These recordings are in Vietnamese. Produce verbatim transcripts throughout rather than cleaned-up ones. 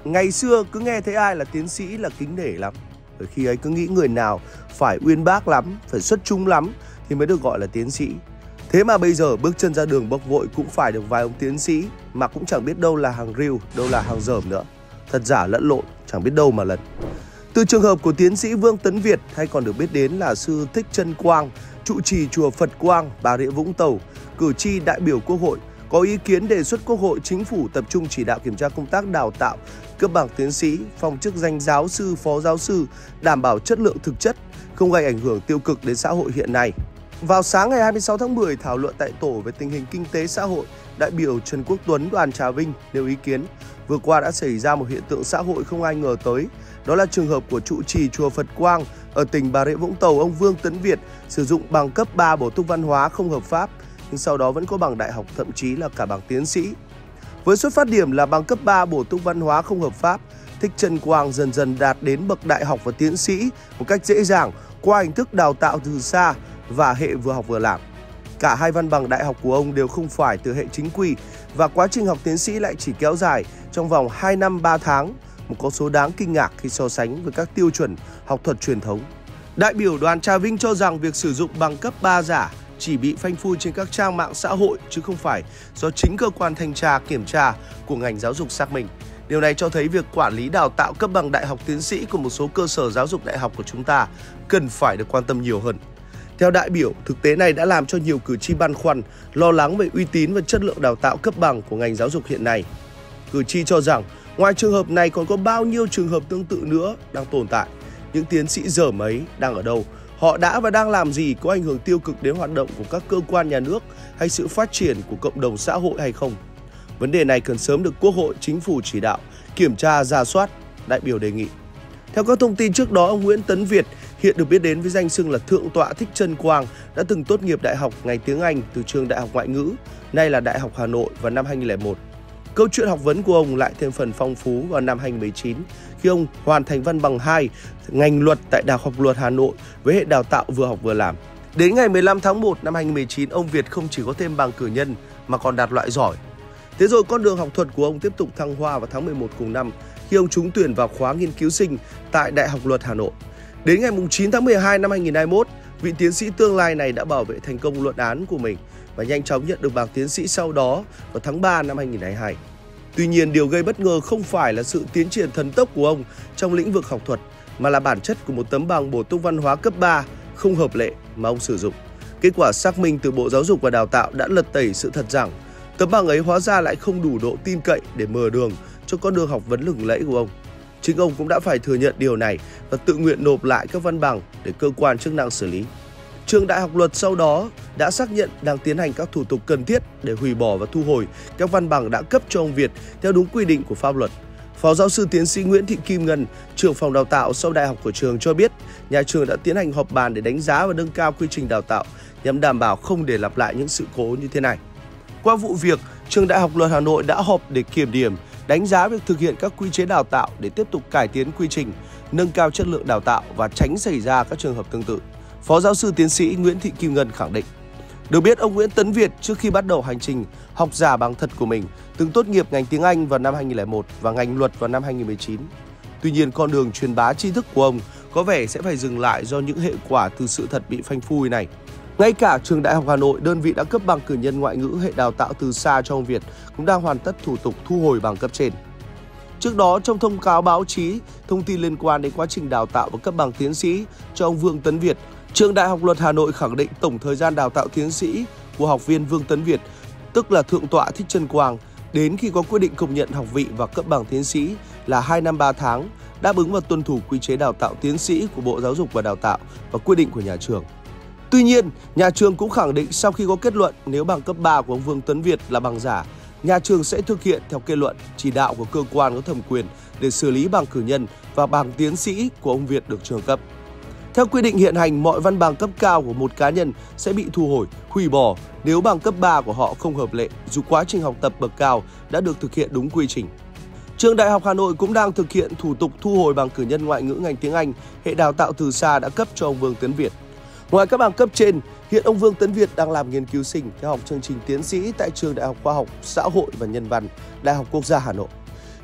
Ngày xưa cứ nghe thấy ai là tiến sĩ là kính nể lắm. Bởi khi ấy cứ nghĩ người nào phải uyên bác lắm, phải xuất chúng lắm thì mới được gọi là tiến sĩ. Thế mà bây giờ bước chân ra đường bốc vội cũng phải được vài ông tiến sĩ, mà cũng chẳng biết đâu là hàng riêu, đâu là hàng dởm nữa. Thật giả lẫn lộn, chẳng biết đâu mà lần. Từ trường hợp của tiến sĩ Vương Tấn Việt, hay còn được biết đến là sư Thích Trân Quang, trụ trì chùa Phật Quang, Bà Rịa Vũng Tàu, cử tri đại biểu Quốc hội có ý kiến đề xuất Quốc hội Chính phủ tập trung chỉ đạo kiểm tra công tác đào tạo cấp bằng tiến sĩ, phong chức danh giáo sư, phó giáo sư, đảm bảo chất lượng thực chất, không gây ảnh hưởng tiêu cực đến xã hội hiện nay. Vào sáng ngày hai mươi sáu tháng mười, thảo luận tại tổ về tình hình kinh tế xã hội, đại biểu Trần Quốc Tuấn, đoàn Trà Vinh nêu ý kiến vừa qua đã xảy ra một hiện tượng xã hội không ai ngờ tới. Đó là trường hợp của trụ trì chùa Phật Quang ở tỉnh Bà Rịa Vũng Tàu, ông Vương Tấn Việt sử dụng bằng cấp ba bổ túc văn hóa không hợp pháp, nhưng sau đó vẫn có bằng đại học, thậm chí là cả bằng tiến sĩ. Với xuất phát điểm là bằng cấp ba bổ túc văn hóa không hợp pháp, Thích Trân Quang dần dần đạt đến bậc đại học và tiến sĩ một cách dễ dàng qua hình thức đào tạo từ xa và hệ vừa học vừa làm. Cả hai văn bằng đại học của ông đều không phải từ hệ chính quy và quá trình học tiến sĩ lại chỉ kéo dài trong vòng hai năm ba tháng, một con số đáng kinh ngạc khi so sánh với các tiêu chuẩn học thuật truyền thống. Đại biểu đoàn Trà Vinh cho rằng việc sử dụng bằng cấp ba giả chỉ bị phanh phui trên các trang mạng xã hội chứ không phải do chính cơ quan thanh tra kiểm tra của ngành giáo dục xác minh. Điều này cho thấy việc quản lý đào tạo cấp bằng đại học tiến sĩ của một số cơ sở giáo dục đại học của chúng ta cần phải được quan tâm nhiều hơn. Theo đại biểu, thực tế này đã làm cho nhiều cử tri băn khoăn, lo lắng về uy tín và chất lượng đào tạo cấp bằng của ngành giáo dục hiện nay. Cử tri cho rằng, ngoài trường hợp này còn có bao nhiêu trường hợp tương tự nữa đang tồn tại. Những tiến sĩ dởm ấy đang ở đâu? Họ đã và đang làm gì, có ảnh hưởng tiêu cực đến hoạt động của các cơ quan nhà nước hay sự phát triển của cộng đồng xã hội hay không? Vấn đề này cần sớm được Quốc hội, Chính phủ chỉ đạo, kiểm tra, rà soát, đại biểu đề nghị. Theo các thông tin trước đó, ông Nguyễn Tấn Việt, hiện được biết đến với danh xưng là Thượng tọa Thích Trân Quang, đã từng tốt nghiệp đại học ngành tiếng Anh từ trường Đại học Ngoại ngữ, nay là Đại học Hà Nội vào năm hai nghìn không trăm lẻ một. Câu chuyện học vấn của ông lại thêm phần phong phú vào năm hai nghìn không trăm mười chín khi ông hoàn thành văn bằng hai ngành luật tại Đại học Luật Hà Nội với hệ đào tạo vừa học vừa làm. Đến ngày mười lăm tháng một năm hai nghìn không trăm mười chín, ông Việt không chỉ có thêm bằng cử nhân mà còn đạt loại giỏi. Thế rồi con đường học thuật của ông tiếp tục thăng hoa vào tháng mười một cùng năm khi ông trúng tuyển vào khóa nghiên cứu sinh tại Đại học Luật Hà Nội. Đến ngày chín tháng mười hai năm hai nghìn không trăm hai mươi mốt, vị tiến sĩ tương lai này đã bảo vệ thành công luận án của mình và nhanh chóng nhận được bằng tiến sĩ sau đó vào tháng ba năm hai nghìn không trăm hai mươi hai. Tuy nhiên, điều gây bất ngờ không phải là sự tiến triển thần tốc của ông trong lĩnh vực học thuật, mà là bản chất của một tấm bằng bổ túc văn hóa cấp ba không hợp lệ mà ông sử dụng. Kết quả xác minh từ Bộ Giáo dục và Đào tạo đã lật tẩy sự thật rằng tấm bằng ấy hóa ra lại không đủ độ tin cậy để mở đường cho con đường học vấn lừng lẫy của ông. Chính ông cũng đã phải thừa nhận điều này và tự nguyện nộp lại các văn bằng để cơ quan chức năng xử lý. Trường Đại học Luật sau đó đã xác nhận đang tiến hành các thủ tục cần thiết để hủy bỏ và thu hồi các văn bằng đã cấp cho ông Việt theo đúng quy định của pháp luật. Phó giáo sư tiến sĩ Nguyễn Thị Kim Ngân, trưởng phòng đào tạo sau đại học của trường cho biết, nhà trường đã tiến hành họp bàn để đánh giá và nâng cao quy trình đào tạo nhằm đảm bảo không để lặp lại những sự cố như thế này. Qua vụ việc, trường Đại học Luật Hà Nội đã họp để kiểm điểm, đánh giá việc thực hiện các quy chế đào tạo để tiếp tục cải tiến quy trình, nâng cao chất lượng đào tạo và tránh xảy ra các trường hợp tương tự. Phó giáo sư tiến sĩ Nguyễn Thị Kim Ngân khẳng định. Được biết, ông Nguyễn Tấn Việt trước khi bắt đầu hành trình học giả bằng thật của mình từng tốt nghiệp ngành tiếng Anh vào năm hai nghìn không trăm lẻ một và ngành luật vào năm hai nghìn không trăm mười chín. Tuy nhiên, con đường truyền bá tri thức của ông có vẻ sẽ phải dừng lại do những hệ quả từ sự thật bị phanh phui này. Ngay cả trường Đại học Hà Nội, đơn vị đã cấp bằng cử nhân ngoại ngữ hệ đào tạo từ xa cho ông Việt, cũng đang hoàn tất thủ tục thu hồi bằng cấp trên. Trước đó, trong thông cáo báo chí, thông tin liên quan đến quá trình đào tạo và cấp bằng tiến sĩ cho ông Vương Tấn Việt, trường Đại học Luật Hà Nội khẳng định tổng thời gian đào tạo tiến sĩ của học viên Vương Tấn Việt, tức là Thượng tọa Thích Trân Quang, đến khi có quyết định công nhận học vị và cấp bằng tiến sĩ là hai năm ba tháng, đáp ứng và tuân thủ quy chế đào tạo tiến sĩ của Bộ Giáo dục và Đào tạo và quy định của nhà trường. Tuy nhiên, nhà trường cũng khẳng định sau khi có kết luận nếu bằng cấp ba của ông Vương Tấn Việt là bằng giả, nhà trường sẽ thực hiện theo kết luận chỉ đạo của cơ quan có thẩm quyền để xử lý bằng cử nhân và bằng tiến sĩ của ông Việt được trường cấp. Theo quy định hiện hành, mọi văn bằng cấp cao của một cá nhân sẽ bị thu hồi, hủy bỏ nếu bằng cấp ba của họ không hợp lệ, dù quá trình học tập bậc cao đã được thực hiện đúng quy trình. Trường Đại học Hà Nội cũng đang thực hiện thủ tục thu hồi bằng cử nhân ngoại ngữ ngành tiếng Anh, hệ đào tạo từ xa đã cấp cho ông Vương Tấn Việt. Ngoài các bằng cấp trên, hiện ông Vương Tấn Việt đang làm nghiên cứu sinh theo học chương trình tiến sĩ tại trường Đại học Khoa học Xã hội và Nhân văn, Đại học Quốc gia Hà Nội.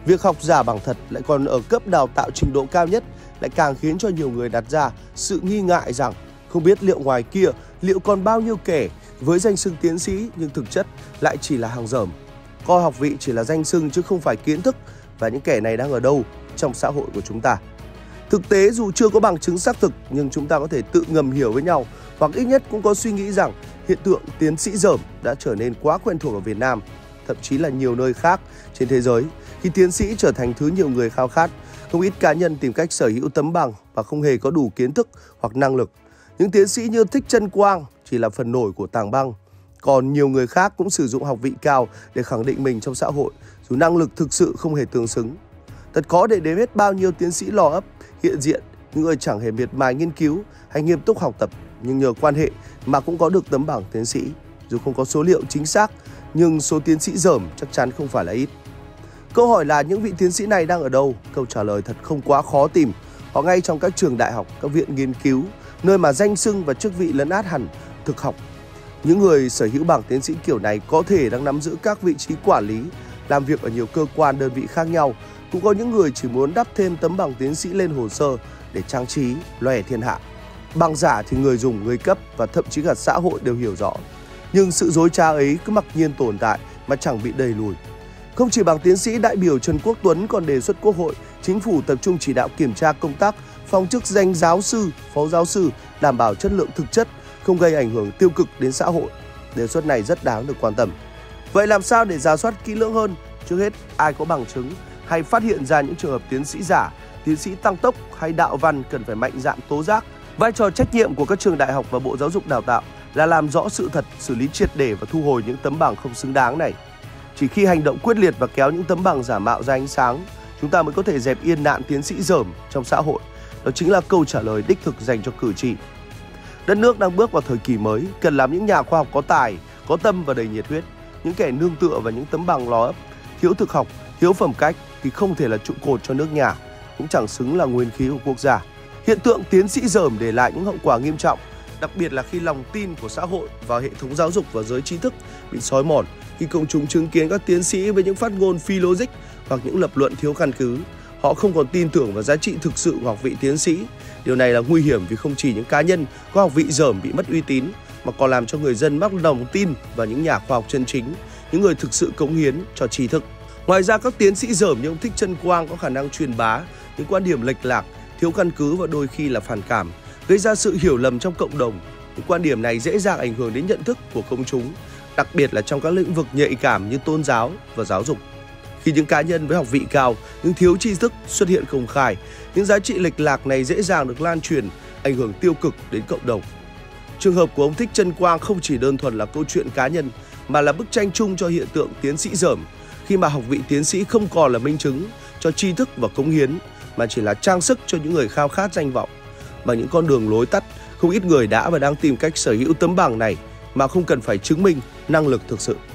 Việc học giả bằng thật lại còn ở cấp đào tạo trình độ cao nhất lại càng khiến cho nhiều người đặt ra sự nghi ngại rằng không biết liệu ngoài kia liệu còn bao nhiêu kẻ với danh xưng tiến sĩ nhưng thực chất lại chỉ là hàng dởm. Coi học vị chỉ là danh xưng chứ không phải kiến thức, và những kẻ này đang ở đâu trong xã hội của chúng ta. Thực tế dù chưa có bằng chứng xác thực nhưng chúng ta có thể tự ngầm hiểu với nhau, hoặc ít nhất cũng có suy nghĩ rằng hiện tượng tiến sĩ dởm đã trở nên quá quen thuộc ở Việt Nam, thậm chí là nhiều nơi khác trên thế giới. Khi tiến sĩ trở thành thứ nhiều người khao khát, không ít cá nhân tìm cách sở hữu tấm bằng và không hề có đủ kiến thức hoặc năng lực. Những tiến sĩ như Thích Trân Quang chỉ là phần nổi của tảng băng, còn nhiều người khác cũng sử dụng học vị cao để khẳng định mình trong xã hội, dù năng lực thực sự không hề tương xứng. Thật khó để đếm hết bao nhiêu tiến sĩ lò ấp hiện diện, những người chẳng hề miệt mài nghiên cứu hay nghiêm túc học tập, nhưng nhờ quan hệ mà cũng có được tấm bằng tiến sĩ. Dù không có số liệu chính xác, nhưng số tiến sĩ dởm chắc chắn không phải là ít. Câu hỏi là những vị tiến sĩ này đang ở đâu? Câu trả lời thật không quá khó tìm. Họ ngay trong các trường đại học, các viện nghiên cứu, nơi mà danh xưng và chức vị lấn át hẳn thực học. Những người sở hữu bằng tiến sĩ kiểu này có thể đang nắm giữ các vị trí quản lý, làm việc ở nhiều cơ quan đơn vị khác nhau. Cũng có những người chỉ muốn đắp thêm tấm bằng tiến sĩ lên hồ sơ để trang trí, lòe thiên hạ. Bằng giả thì người dùng, người cấp và thậm chí cả xã hội đều hiểu rõ. Nhưng sự dối trá ấy cứ mặc nhiên tồn tại mà chẳng bị đẩy lùi. Không chỉ bằng tiến sĩ, đại biểu Trần Quốc Tuấn còn đề xuất Quốc hội, Chính phủ tập trung chỉ đạo kiểm tra công tác phong chức danh giáo sư, phó giáo sư, đảm bảo chất lượng thực chất, không gây ảnh hưởng tiêu cực đến xã hội. Đề xuất này rất đáng được quan tâm. Vậy làm sao để rà soát kỹ lưỡng hơn? Trước hết, ai có bằng chứng hay phát hiện ra những trường hợp tiến sĩ giả, tiến sĩ tăng tốc hay đạo văn cần phải mạnh dạn tố giác. Vai trò trách nhiệm của các trường đại học và Bộ Giáo dục Đào tạo là làm rõ sự thật, xử lý triệt để và thu hồi những tấm bằng không xứng đáng này. Chỉ khi hành động quyết liệt và kéo những tấm bằng giả mạo ra ánh sáng, chúng ta mới có thể dẹp yên nạn tiến sĩ dởm trong xã hội. Đó chính là câu trả lời đích thực dành cho cử tri. Đất nước đang bước vào thời kỳ mới, cần làm những nhà khoa học có tài, có tâm và đầy nhiệt huyết. Những kẻ nương tựa vào những tấm bằng ló ấp, thiếu thực học, thiếu phẩm cách thì không thể là trụ cột cho nước nhà, cũng chẳng xứng là nguyên khí của quốc gia. Hiện tượng tiến sĩ dởm để lại những hậu quả nghiêm trọng, đặc biệt là khi lòng tin của xã hội vào hệ thống giáo dục và giới trí thức bị xói mòn, khi công chúng chứng kiến các tiến sĩ với những phát ngôn phi logic hoặc những lập luận thiếu căn cứ. Họ không còn tin tưởng vào giá trị thực sự của học vị tiến sĩ. Điều này là nguy hiểm vì không chỉ những cá nhân có học vị dởm bị mất uy tín, mà còn làm cho người dân mắc lòng tin vào những nhà khoa học chân chính, những người thực sự cống hiến cho tri thức. Ngoài ra, các tiến sĩ dởm như ông Thích Trân Quang có khả năng truyền bá những quan điểm lệch lạc, thiếu căn cứ và đôi khi là phản cảm, gây ra sự hiểu lầm trong cộng đồng. Những quan điểm này dễ dàng ảnh hưởng đến nhận thức của công chúng, đặc biệt là trong các lĩnh vực nhạy cảm như tôn giáo và giáo dục. Khi những cá nhân với học vị cao nhưng thiếu tri thức xuất hiện công khai, những giá trị lệch lạc này dễ dàng được lan truyền, ảnh hưởng tiêu cực đến cộng đồng. Trường hợp của ông Thích Trân Quang không chỉ đơn thuần là câu chuyện cá nhân, mà là bức tranh chung cho hiện tượng tiến sĩ dởm, khi mà học vị tiến sĩ không còn là minh chứng cho tri thức và cống hiến, mà chỉ là trang sức cho những người khao khát danh vọng. Bằng những con đường lối tắt, không ít người đã và đang tìm cách sở hữu tấm bằng này mà không cần phải chứng minh năng lực thực sự.